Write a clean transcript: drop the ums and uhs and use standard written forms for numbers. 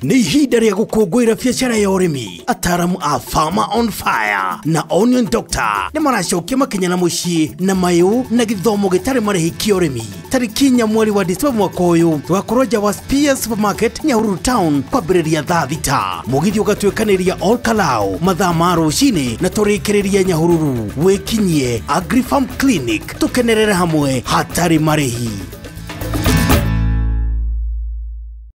Ni ihinda rĩa gũkũngũĩra biacara ya ũrĩmi. Ataramu a Farmer on Fire na Onion Doctor nĩ maracokia makinya na mũciĩ na mayũ na gĩthomo gĩtarĩ marĩhi kĩa ũrĩmi. Tarĩki 4 mweri wa Disemba mwaka ũyũ tũgakorwo nja wa Spears Supermarket Nyahururu Town kwambĩrĩria thaa 6. Mũgithi ũgatuĩkanĩria Ol Kalou mathaa ma rũcinĩ na tũrĩkĩrĩria Nyahururu. Wĩkinyie Agrifarm Clinic tũkenerere hamwe hatarĩ marĩhi.